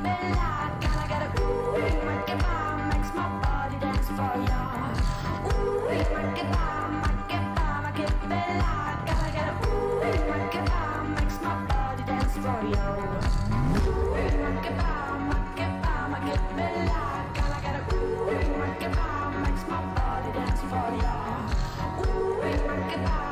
Makeba, gotta get a ooh, Makeba makes my body dance for ya. Ooh, Makeba, Makeba, Makeba, gotta get a ooh, Makeba makes my body dance for ya. Ooh, Makeba, Makeba, Makeba, gotta get a ooh, Makeba makes my body dance for ya. Ooh, Makeba.